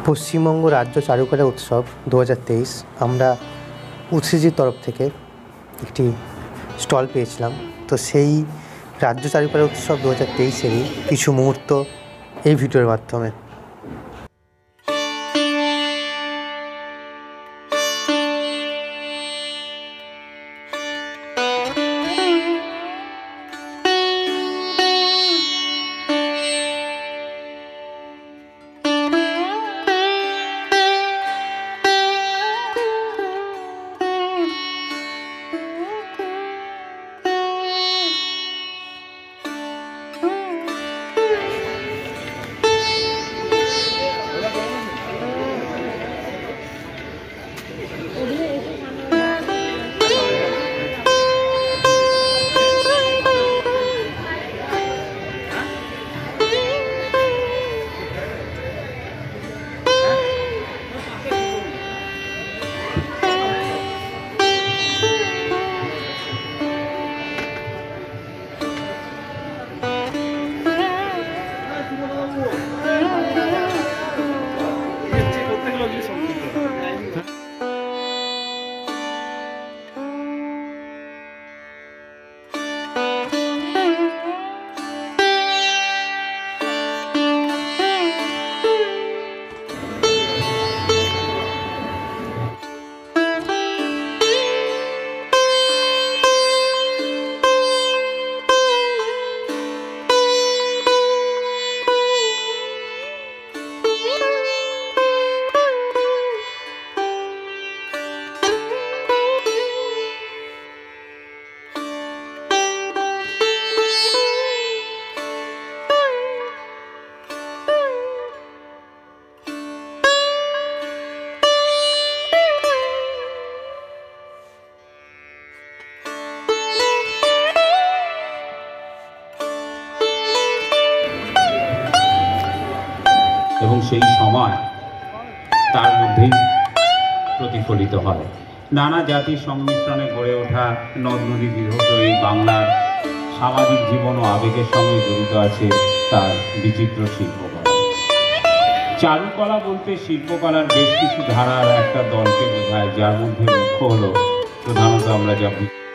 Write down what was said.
পশ্চিমবঙ্গ রাজ্য চারুকলা উৎসব 2023 আমরা উৎসিজির তরফ থেকে একটি স্টল পেয়েছিলাম। তো সেই রাজ্য চারুকলা উৎসব 2023-এরই কিছু মুহূর্ত এই ভিডিওর মাধ্যমে। এবং সেই সময় তার মধ্যেই প্রতিফলিত হয়। নানা জাতির সংমিশ্রণে গড়ে ওঠা নদ নদী বিধৌত এই বাংলার সামাজিক জীবন ও আবেগের সঙ্গে জড়িত আছে তার বিচিত্র শিল্পকলা। চারুকলা বলতে শিল্পকলার বেশ কিছু ধারার একটা দলকে বোঝায়, যার মধ্যে মুখ্য হলো প্রধানত আমরা যা